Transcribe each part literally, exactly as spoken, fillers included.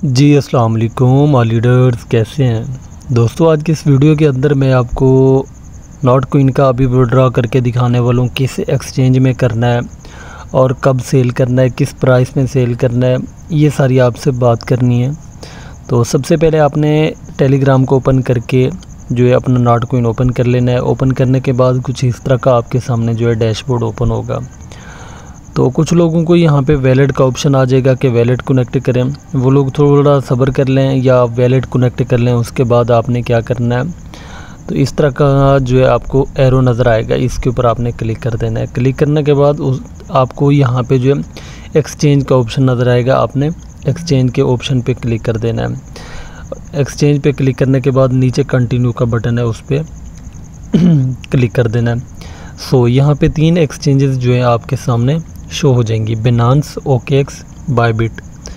जी अस्सलाम वालेकुम all leaders, कैसे हैं दोस्तों। आज की इस वीडियो के अंदर मैं आपको नॉट क्वीन का अभी विड्रॉ करके दिखाने वाला हूँ, किस एक्सचेंज में करना है और कब सेल करना है, किस प्राइस में सेल करना है, ये सारी आपसे बात करनी है। तो सबसे पहले आपने टेलीग्राम को ओपन करके जो है अपना नॉट क्वीन ओपन कर लेना है। ओपन करने के बाद कुछ इस तरह का आपके सामने जो है डैशबोर्ड ओपन होगा। तो कुछ लोगों को यहाँ पे वैलेट का ऑप्शन आ जाएगा कि वैलेट कनेक्ट करें, वो लोग थोड़ा सब्र कर लें या वैलेट कनेक्ट कर लें। उसके बाद आपने क्या करना है, तो इस तरह का जो है आपको एरो नज़र आएगा, इसके ऊपर आपने क्लिक कर देना है। क्लिक करने के बाद उस आपको यहाँ पे जो है एक्सचेंज का ऑप्शन नज़र आएगा, आपने एक्सचेंज के ऑप्शन पे क्लिक कर देना है। एक्सचेंज पे क्लिक करने के बाद नीचे कंटिन्यू का बटन है, उस पर क्लिक कर देना है। सो यहाँ पे तीन एक्सचेंजेस जो है आपके सामने शो हो जाएंगी, बिनांस, ओकेएक्स, बायबिट।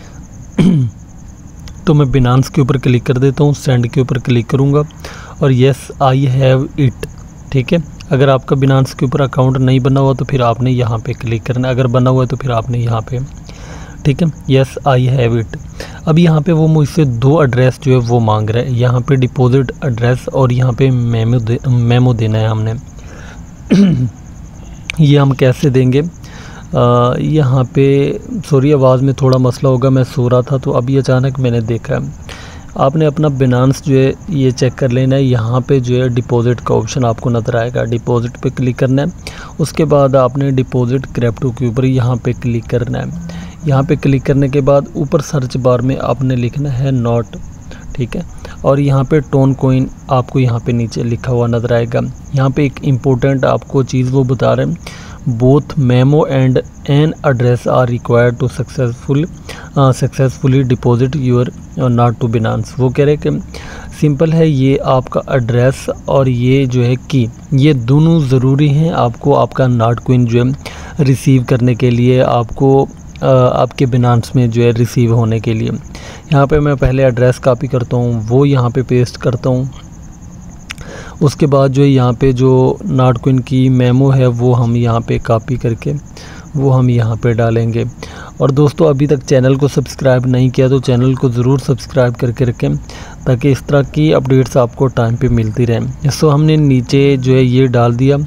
तो मैं बिनांस के ऊपर क्लिक कर देता हूँ, सेंड के ऊपर क्लिक करूँगा और येस आई हैव इट। ठीक है, अगर आपका बिनांस के ऊपर अकाउंट नहीं बना हुआ तो फिर आपने यहाँ पे क्लिक करना है, अगर बना हुआ है तो फिर आपने यहाँ पे, ठीक है, येस आई हैव इट। अब यहाँ पे वो मुझसे दो एड्रेस जो है वो मांग रहा है, यहाँ पे डिपॉजिट एड्रेस और यहाँ पे मेमो दे, मेमो देना है हमने। ये हम कैसे देंगे, आ, यहाँ पे सॉरी आवाज़ में थोड़ा मसला होगा, मैं सो रहा था तो अभी अचानक मैंने देखा है। आपने अपना बिनांस जो है ये चेक कर लेना है। यहाँ पे जो है डिपॉजिट का ऑप्शन आपको नज़र आएगा, डिपॉजिट पे क्लिक करना है। उसके बाद आपने डिपॉजिट क्रिप्टो के ऊपर यहाँ पे क्लिक करना है। यहाँ पे क्लिक करने के बाद ऊपर सर्च बार में आपने लिखना है नॉट, ठीक है, और यहाँ पे टोन कोइन आपको यहाँ पे नीचे लिखा हुआ नज़र आएगा। यहाँ पे एक इम्पोर्टेंट आपको चीज़ वो बता रहे हैं, both memo and an address are required to successful successfully deposit your not to Binance. वो कह रहे हैं कि सिंपल है, ये आपका एड्रेस और ये जो है की, ये दोनों ज़रूरी हैं आपको आपका नॉट क्वीन जो है रिसीव करने के लिए, आपको आ, आपके बिनांस में जो है रिसीव होने के लिए। यहाँ पे मैं पहले एड्रेस कॉपी करता हूँ, वो यहाँ पे पेस्ट करता हूँ। उसके बाद जो है यहाँ पे जो नॉट क्वीन की मेमो है वो हम यहाँ पे कॉपी करके वो हम यहाँ पे डालेंगे। और दोस्तों अभी तक चैनल को सब्सक्राइब नहीं किया तो चैनल को ज़रूर सब्सक्राइब करके रखें, ताकि इस तरह की अपडेट्स आपको टाइम पे मिलती रहें। सो हमने नीचे जो है ये डाल दिया।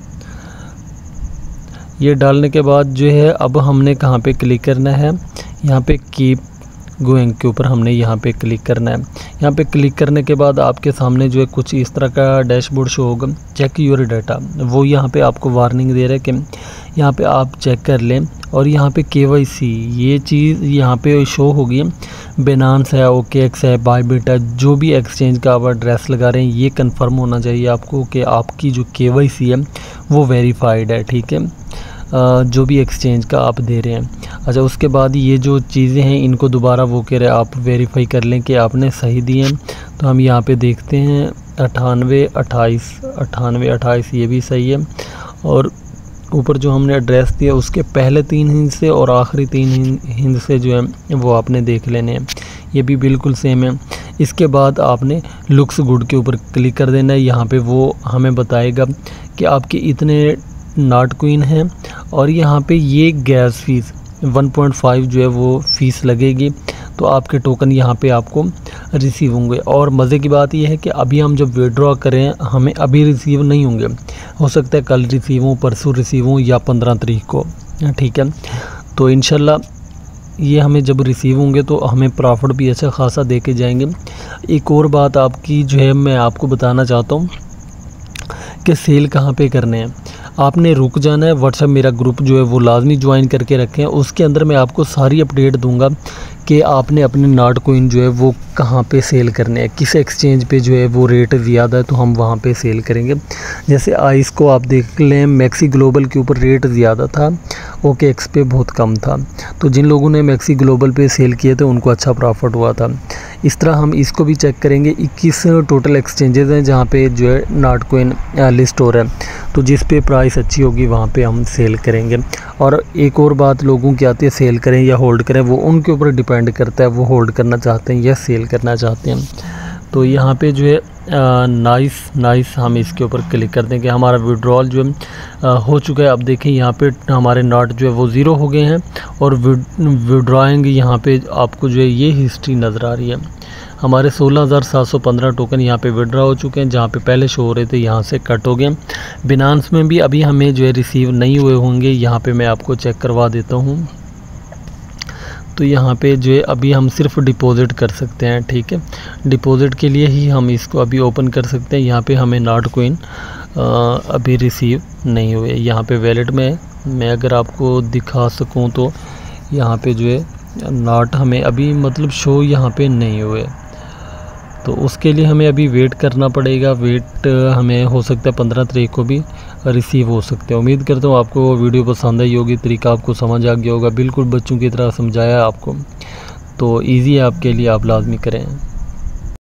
ये डालने के बाद जो है अब हमने कहाँ पे क्लिक करना है, यहाँ पे कीप गोइंग के ऊपर हमने यहाँ पे क्लिक करना है। यहाँ पे क्लिक करने के बाद आपके सामने जो है कुछ इस तरह का डैशबोर्ड शो होगा, चेक योर डाटा। वो यहाँ पे आपको वार्निंग दे रहा है कि यहाँ पे आप चेक कर लें। और यहाँ पे केवाईसी ये चीज़ यहाँ पे शो होगी, बिनांस है, ओकेएक्स है, बायबिट है, जो भी एक्सचेंज का आप एड्रेस लगा रहे हैं ये कंफर्म होना चाहिए आपको कि आपकी जो केवाईसी है वो वेरीफाइड है, ठीक है, जो भी एक्सचेंज का आप दे रहे हैं। अच्छा, उसके बाद ये जो चीज़ें हैं इनको दोबारा वो कह रहे हैं आप वेरीफाई कर लें कि आपने सही दिए हैं। तो हम यहाँ पे देखते हैं अट्ठानवे अट्ठाईस अट्ठानवे अट्ठाईस ये भी सही है। और ऊपर जो हमने एड्रेस दिया उसके पहले तीन हिंसे और आखिरी तीन हिंसे जो है वो आपने देख लेने हैं, ये भी बिल्कुल सेम है। इसके बाद आपने लुक्स गुड के ऊपर क्लिक कर देना है। यहाँ पे वो हमें बताएगा कि आपके इतने नॉट क्वीन हैं और यहाँ पे ये gas fees one point five जो है वो फ़ीस लगेगी, तो आपके टोकन यहाँ पे आपको रिसीव होंगे। और मज़े की बात यह है कि अभी हम जब विड्रॉ करें हमें अभी रिसीव नहीं होंगे, हो सकता है कल रिसीव हों, परसों रिसीव हों या पंद्रह तारीख को, ठीक है। तो इंशाल्लाह ये हमें जब रिसीव होंगे तो हमें प्रॉफिट भी अच्छा खासा दे के जाएंगे। एक और बात आपकी जो है मैं आपको बताना चाहता हूँ कि सेल कहाँ पे करने हैं। आपने रुक जाना है, व्हाट्सएप मेरा ग्रुप जो है वो लाजमी ज्वाइन करके रखें। उसके अंदर मैं आपको सारी अपडेट दूंगा कि आपने अपने नॉट क्वीन जो है वो कहाँ पे सेल करने हैं, किस एक्सचेंज पे जो है वो रेट ज़्यादा है तो हम वहाँ पे सेल करेंगे। जैसे आइस को आप देख लें, मैक्सी ग्लोबल के ऊपर रेट ज़्यादा था, ओकेएक्स पे बहुत कम था, तो जिन लोगों ने मैक्सी ग्लोबल पे सेल किए थे उनको अच्छा प्रॉफिट हुआ था। इस तरह हम इसको भी चेक करेंगे। इक्कीस टोटल एक्सचेंजेस हैं जहाँ पे जो है नॉट क्वीन लिस्ट हो रहा है, तो जिस पे प्राइस अच्छी होगी वहाँ पे हम सेल करेंगे। और एक और बात लोगों की आती है, सेल करें या होल्ड करें, वो उनके ऊपर डिपेंड करता है, वो होल्ड करना चाहते हैं या सेल करना चाहते हैं। तो यहाँ पे जो है नाइस नाइस हम इसके ऊपर क्लिक कर देंगे। हमारा विड्रॉल जो है हो चुका है। अब देखें यहाँ पे हमारे नॉट जो है वो ज़ीरो हो गए हैं और विड्रॉइंग यहाँ पे आपको जो है ये हिस्ट्री नज़र आ रही है। हमारे सोलह हज़ार सात सौ पंद्रह टोकन यहाँ पे विड्रॉ हो चुके हैं, जहाँ पे पहले शो हो रहे थे यहाँ से कट हो गए। बिनांस में भी अभी हमें जो है रिसीव नहीं हुए होंगे, यहाँ पे मैं आपको चेक करवा देता हूँ। तो यहाँ पे जो है अभी हम सिर्फ डिपॉज़िट कर सकते हैं, ठीक है। डिपॉज़िट के लिए ही हम इसको अभी ओपन कर सकते हैं। यहाँ पे हमें नॉट कोइन अभी रिसीव नहीं हुए। यहाँ पे वैलेट में मैं अगर आपको दिखा सकूँ तो यहाँ पे जो है नॉट हमें अभी मतलब शो यहाँ पे नहीं हुए, तो उसके लिए हमें अभी वेट करना पड़ेगा। वेट हमें हो सकता है पंद्रह तारीख को भी रिसीव हो सकते हैं। उम्मीद करता हूँ आपको वो वीडियो पसंद आई होगी, तरीका आपको समझ आ गया होगा। बिल्कुल बच्चों की तरह समझाया आपको, तो इजी है आपके लिए, आप लाजमी करें।